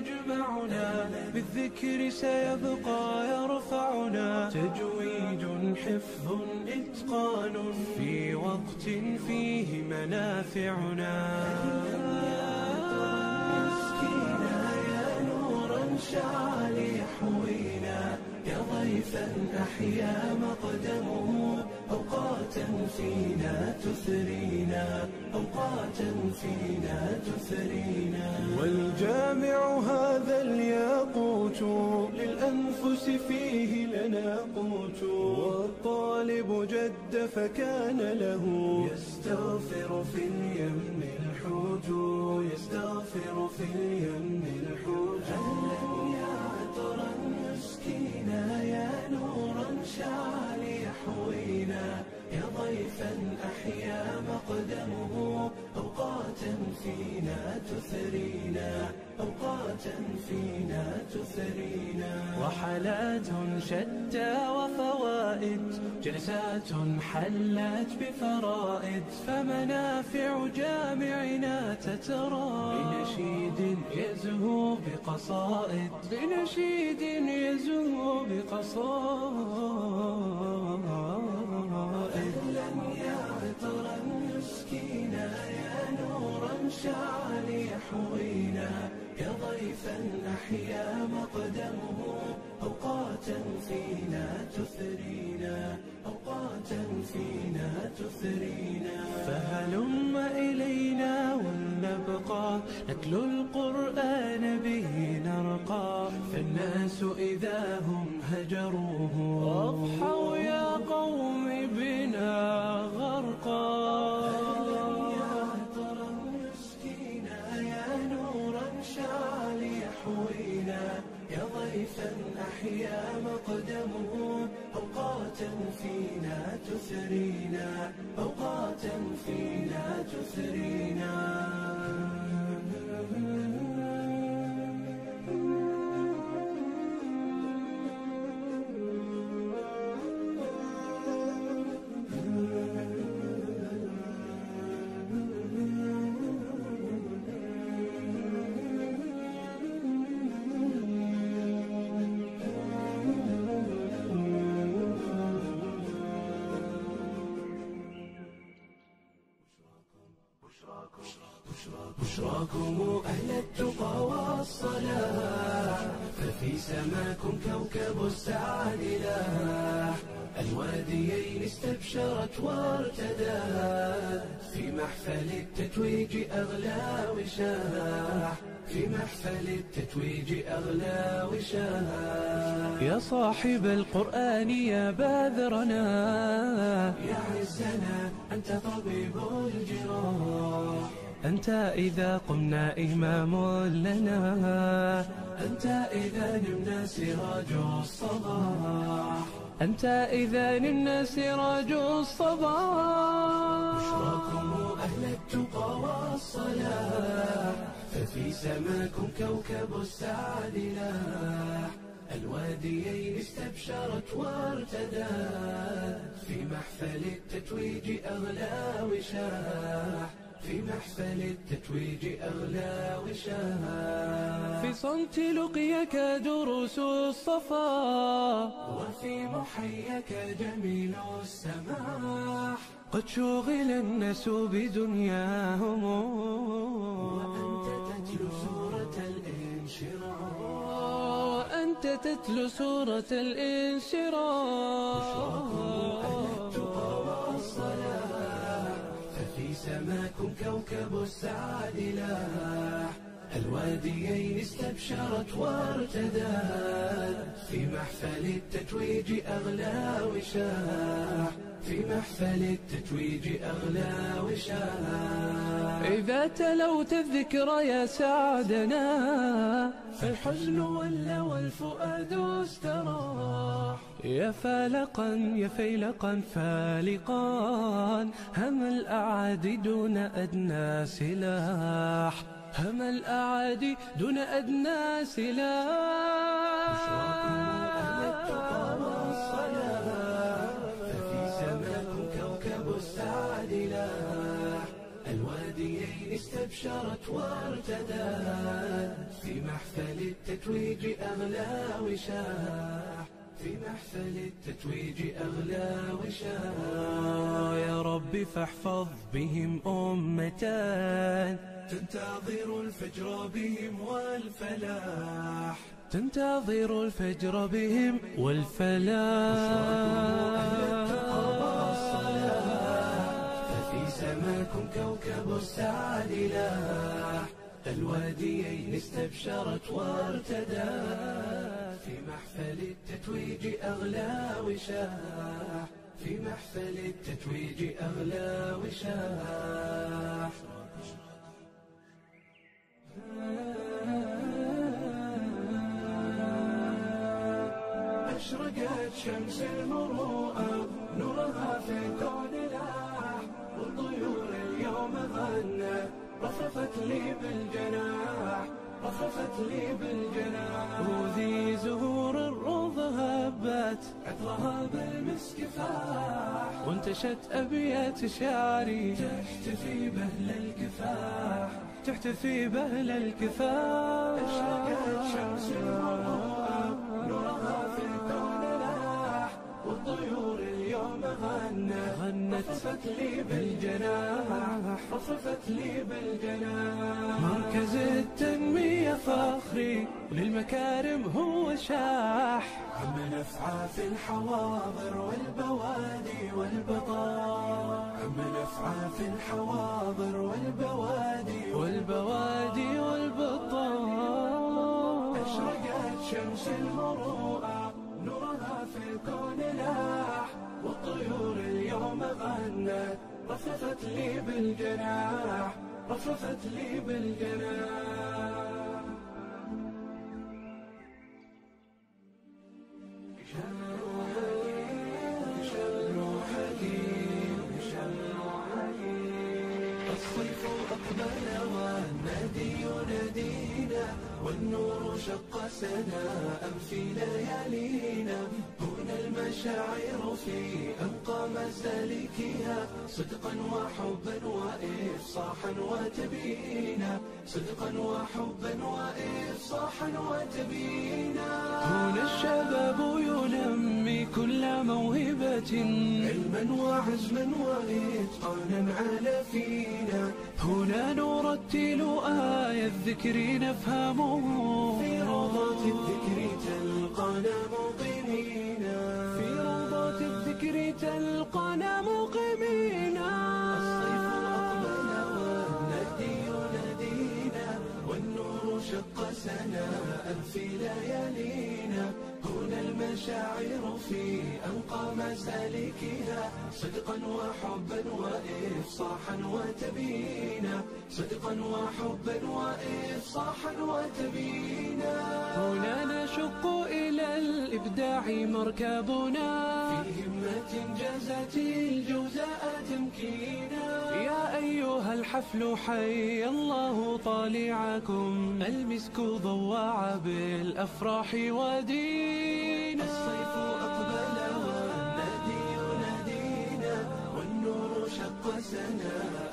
يجمعنا، بالذكر سيبقى يرفعنا، تجويد حفظ إتقان في وقت فيه منافعنا. شع ليحوينا يا ضيفا أحيا مقدمه، أوقاتا فينا تثرينا، أوقاتا فينا تثرينا. والجامع هذا الياقوت للأنفس فيه لنا قوت، والطالب جد فكان له يستغفر في اليم الحوت، يستغفر في اليم الحوت. يا عطرا مسكينا يا نورا شع ليحوينا، يا ضيفا أحيا مقدمه، أوقاتا فينا تثرينا، أوقاتا فينا تثرينا. وحالات شتى وفوائد، جلسات حلت بفرائد، فمنافع جامعنا تترى بنشيد يزهو بقصائد، بنشيد يزهو بقصائد. أهلا يا عطرا مسكينا يا نورا شع ليحوينا، يا ضيفا أحيا مقدمه، أوقاتا فينا تثرينا، أوقاتا فينا تثرينا. فهلم إلينا ولنبقى نتلو القرآن به نرقى، فالناس إذا هم هجروه أضحوا يا قوم بنا غرقا. يا ضيفا أحيا مقدمه، أوقاتا فينا تثرينا، أوقاتا فينا تثرينا. بشراكم أهل التقى والصلاح، ففي سماكم كوكب السعد لاح، الواديين استبشرت وارتدت، في محفل التتويج أغلى وشاح، في محفل التتويج أغلى وشاح. يا صاحب القرآن يا باذرنا، يا عزنا أنت طبيب الجراح، أنت إذا قمنا إمام لنا، أنت إذا نمنا سراج الصباح، أنت إذا نمنا سراج الصباح. بشراكم أهل التقى والصلاح، ففي سماكم كوكب السعد لاح، الواديين استبشرت وارتدت، في محفل التتويج أغلى وشاح، في محفل التتويج أغلى وشاح. في صمت لقيك دروس الصفا، وفي محيك جميل السماح، قد شغل الناس بدنياهم، وأنت تتلو سورة الانشراح، وأنت تتلو سورة الانشراح. سماكم كوكب السعد لاح، الواديين استبشرت وارتدت، في محفل التتويج أغلى وشاح، في محفل التتويج أغلى وشاح. إذا تلوت الذكر يا سعدنا، فالحزن ولى والفؤاد استراح، يا فالقا يا فيلقا فالقا، هم الأعادي دون أدنى سلاح، هم الأعادي دون أدنى سلاح. بشراكم أهل التقى والصلاح، ففي سماكم كوكب السعد لاح، الوادي الواديين استبشرت وارتدت، في محفل التتويج أغلى وشاح، في محفل التتويج أغلى وشاح. يا رب فاحفظ بهم أمة تنتظر الفجر بهم والفلاح، تنتظر الفجر بهم والفلاح. ففي سماكم كوكب السعد لاح، الواديين استبشرت وارتدت، في محفل التتويج أغلى وشاح، في محفل التتويج أغلى وشاح. أشرقت شمس المروءة نورها في الكون لاح، والطيور اليوم غنت رفرفت لي بالجناح، رفرفت لي بالجناح. وذي زهور الروض هبت عطرها بالمسك فاح، وانتشت أبيات شعري تحتفي بهل الكفاح، تحتفي بهل الكفاح. أشرقت شمس المروءة نورها في الكون لاح، والطيور اليوم غنت رفرفت لي بالجناح، رفرفت لي بالجناح. مركز التنمية فخري وللمكارم هو شاح، عم نفعى في الحواضر والبوادي والبطار، عم نفعى في الحواضر والبوادي والبوادي والبطار. أشرقت شمس المروءة نورها في الكون لاح، والطيور اليوم غنت رفرفت لي بالجناح، رفرفت لي بالجناح. الصيف أقبل والنادي ينادينا، والنور شق سناء في ليالينا، هنا المشاعر في أنقى مسالكها، صدقا وحبا وإفصاحا وتبيينا، صدقا وحبا وإفصاحا وتبيينا. هنا الشباب ينمي كل موهبة علما وعزما وإتقانا على فينا، هنا نرتل آية الذكر نفهمه، في روضات الذكر تلقانا مقيمينا، في روضات الذكر تلقانا مقيمينا. الصيف أقبل والنادي ينادينا، والنور شق سناء في ليالينا، هنا المشاعر في أنقى مسالكها، صدقا وحبا وإفصاحا وتبيينا، صدقا وحبا وإفصاحا وتبيينا. هنا نشق إلى الإبداع مركبنا، في همة جازت الجوزاء تمكينا. يا أيها الحفل حي الله طالعكم، المسك ضوع بالأفراح ودينا. الصيف أقبل والنادي ينادينا، والنور شق سناء